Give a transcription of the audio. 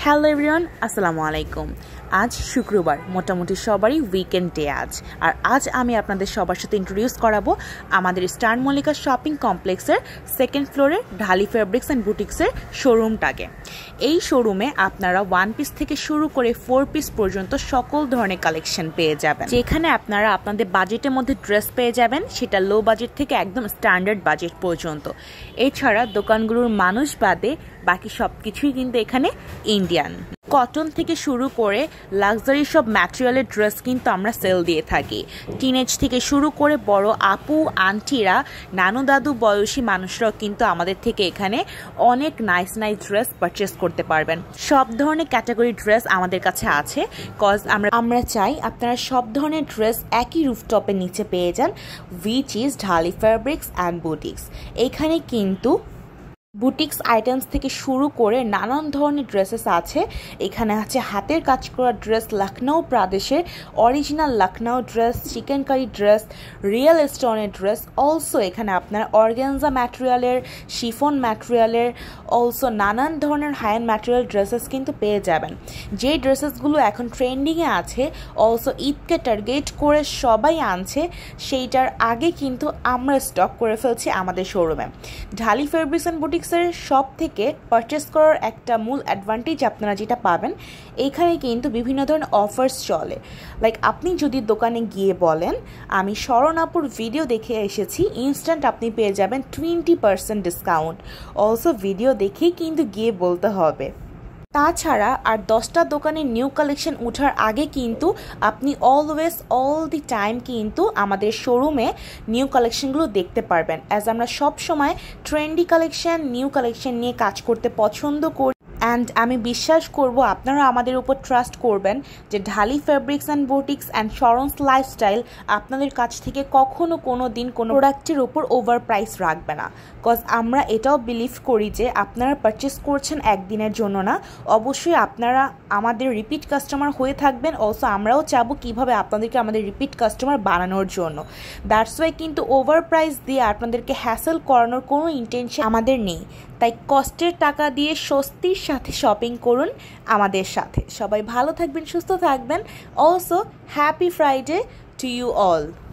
Hello everyone, আসসালামু আলাইকুম। আজ শুক্রবার, মোটামুটি সবারই উইকেন্ড ডে আর আজ আমি আপনাদের সবার সাথে ইন্ট্রোডিউস করাবো আমাদের স্টার মল্লিকা শপিং কমপ্লেক্সের সেকেন্ড ফ্লোরে ঢালি ফেব্রিক্স অ্যান্ড বুটিক্সের শোরুমটাকে। এই শোরুমে আপনারা 1 পিস থেকে শুরু করে 4 পিস পর্যন্ত সকল ধরনের কালেকশন পেয়ে যাবেন, যেখানে আপনারা আপনাদের বাজেটের মধ্যে ড্রেস পেয়ে যাবেন, সেটা লো বাজেট থেকে একদম স্ট্যান্ডার্ড বাজেট পর্যন্ত। এছাড়া দোকানগুলোর মানুষ বাদে বাকি সব কিছুই কিন্তু এখানে ইন্ডিয়ান। কটন থেকে শুরু করে লাক্সারি সব ম্যাটেরিয়ালের ড্রেস কিন্তু আমরা সেল দিয়ে থাকি। টিনেজ থেকে শুরু করে বড় আপু আন্টিরা, নানু দাদু বয়সী মানুষরাও কিন্তু আমাদের থেকে এখানে অনেক নাইস ড্রেস পারচেস করতে পারবেন। সব ধরনের ক্যাটাগরি ড্রেস আমাদের কাছে আছে, কজ আমরা চাই আপনারা সব ধরনের ড্রেস একই রুফটপের নিচে পেয়ে যান, which is Dhali fabrics and boutiques. এখানে কিন্তু বুটিক্স আইটেমস থেকে শুরু করে নানান ধরনের ড্রেসেস আছে। এখানে আছে হাতের কাজ করা ড্রেস, লখনৌ প্রদেশের original Lucknow dress, chikankari dress, real স্টোনের ড্রেস। অলসো এখানে আপনার অর্গানজা ম্যাটেরিয়ালের, শিফন ম্যাটেরিয়ালের, অলসো নানান ধরনের হাই এন্ড ম্যাটেরিয়াল ড্রেসেস কিন্তু পেয়ে যাবেন। যে ড্রেসেসগুলো এখন ট্রেন্ডিংয়ে আছে, অলসো ঈদকে টার্গেট করে সবাই আনছে, সেইটার আগে কিন্তু আমরা স্টক করে ফেলছি আমাদের শোরুমে। ঢালি ফেব্রিক্স অ্যান্ড বুটিক্স সব থেকে পারচেস করার একটা মূল অ্যাডভান্টেজ আপনারা যেটা পাবেন, এইখানে কিন্তু বিভিন্ন ধরনের অফার্স চলে। লাইক আপনি যদি দোকানে গিয়ে বলেন আমি শরণ আপুর ভিডিও দেখে এসেছি, ইনস্ট্যান্ট আপনি পেয়ে যাবেন 20% ডিসকাউন্ট। অলসো ভিডিও দেখেই কিন্তু গিয়ে বলতে হবে। তাছাড়া আর 10টা দোকানের নিউ কালেকশন ওঠার আগে কিন্তু আপনি অলওয়েজ অল দি টাইম কিন্তু আমাদের শোরুমে নিউ কালেকশনগুলো দেখতে পারবেন, অ্যাজ আমরা সব সময় ট্রেন্ডি কালেকশন, নিউ কালেকশন নিয়ে কাজ করতে পছন্দ করি। অ্যান্ড আমি বিশ্বাস করব আপনারা আমাদের উপর ট্রাস্ট করবেন যে Dhali fabrics and boutiques and শরণস লাইফস্টাইল আপনাদের কাছ থেকে কখনো কোনো দিন কোনো প্রোডাক্টের উপর ওভার প্রাইস রাখবে না। কজ আমরা এটাও বিলিভ করি যে আপনারা পারচেস করছেন একদিনের জন্য না, অবশ্যই আপনারা আমাদের রিপিট কাস্টমার হয়ে থাকবেন। অলসো আমরাও চাবো কীভাবে আপনাদেরকে আমাদের রিপিট কাস্টমার বানানোর জন্য। দ্যাটস ওয়াই কিন্তু ওভার প্রাইস দিয়ে আপনাদেরকে হ্যাসেল করানোর কোনো ইন্টেনশন আমাদের নেই। তাই কষ্টের টাকা দিয়ে স্বস্তির সাথে শপিং করুন আমাদের সাথে। সবাই ভালো থাকবেন, সুস্থ থাকবেন। Also happy Friday to you all.